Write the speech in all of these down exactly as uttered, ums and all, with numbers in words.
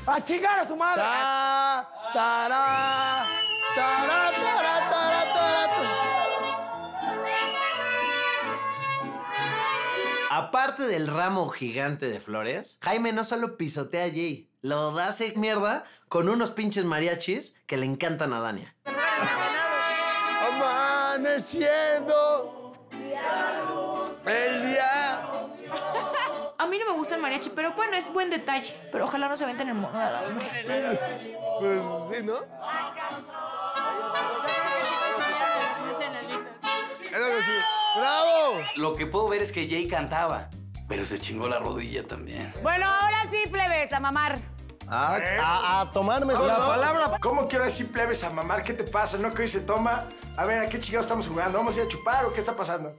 ¡A chingar a su madre! Ta, tará, tará, tará, tará, tará. Aparte del ramo gigante de flores, Jaime no solo pisotea a Jay, lo da hace mierda con unos pinches mariachis que le encantan a Dania. Amaneciendo el día. A mí no me gusta el mariachi, pero bueno, es buen detalle. Pero ojalá no se venten el mono de alambre. Pues sí, ¿no? ¡Bravo! Lo que puedo ver es que Jay cantaba, pero se chingó la rodilla también. Bueno, ahora sí, plebes, a mamar. A, a, a tomar mejor, La ¿no? palabra. ¿Cómo quiero decir plebes a mamar? ¿Qué te pasa? ¿No que hoy se toma? A ver, ¿a qué chingados estamos jugando? ¿Vamos a ir a chupar o qué está pasando?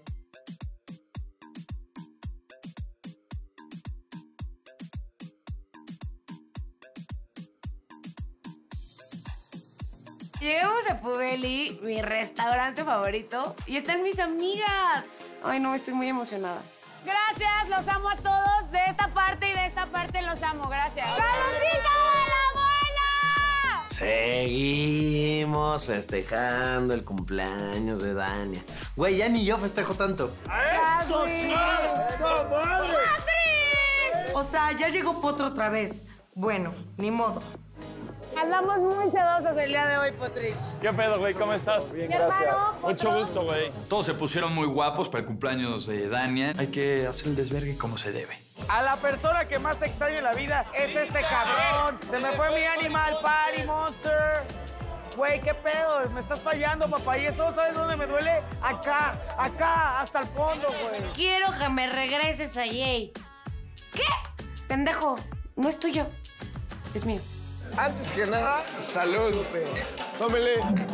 Llegamos a Pubeli, mi restaurante favorito, y están mis amigas. Ay, no, estoy muy emocionada. Gracias, los amo a todos. De esta parte y de esta parte los amo. Gracias. ¡Saludcita de la buena! Seguimos festejando el cumpleaños de Dania. Güey, ya ni yo festejo tanto. ¡Eso, chingada! ¡No, madre! O sea, ya llegó Potro otra vez. Bueno, ni modo. Andamos muy sedosos el día de hoy, Potrish. ¿Qué pedo, güey? ¿Cómo estás? Bien, gracias. Mucho gusto, güey. Todos se pusieron muy guapos para el cumpleaños de Dania. Hay que hacer el desvergue como se debe. A la persona que más extraño en la vida es este cabrón. Se me fue mi Animal Party Monster. Güey, ¿qué pedo? Me estás fallando, papá. Y eso, ¿sabes dónde me duele? Acá, acá, hasta el fondo, güey. Quiero que me regreses a Jay. ¿Qué? Pendejo, no es tuyo. Es mío. Antes que nada, salud. Tómele.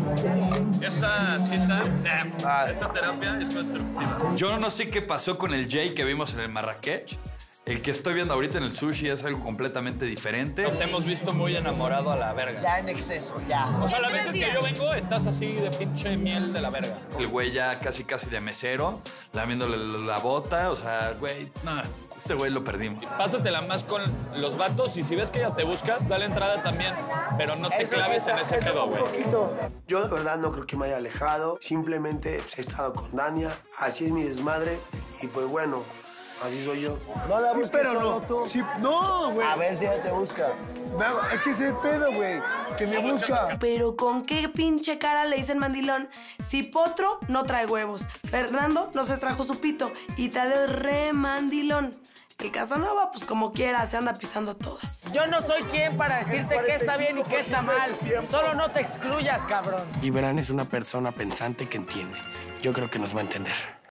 Esta cita, Ah. esta terapia es constructiva. Yo no sé qué pasó con el Jay que vimos en el Marrakech. El que estoy viendo ahorita en el sushi es algo completamente diferente. Te hemos visto muy enamorado a la verga. Ya en exceso, ya. O sea, las veces que yo vengo, estás así de pinche miel de la verga. El güey ya casi casi de mesero, lamiéndole la bota. O sea, güey, no, este güey lo perdimos. Pásatela más con los vatos y si ves que ella te busca, dale entrada también. Pero no te claves en ese pedo, güey. Yo la verdad no creo que me haya alejado. Simplemente pues, he estado con Dania. Así es mi desmadre. Y pues bueno, así soy yo. No la Sí, busques pero solo no. tú. Sí, no, güey. A ver si ella te busca. No, es que ese es el pedo, güey. Que me busca. Pero ¿con qué pinche cara le dicen mandilón? Si Potro no trae huevos, Fernando no se trajo su pito y Tadeo es re mandilón. El Casanova, pues como quiera, se anda pisando todas. Yo no soy quien para decirte qué está bien y qué está mal. Solo no te excluyas, cabrón. Y Verán es una persona pensante que entiende. Yo creo que nos va a entender.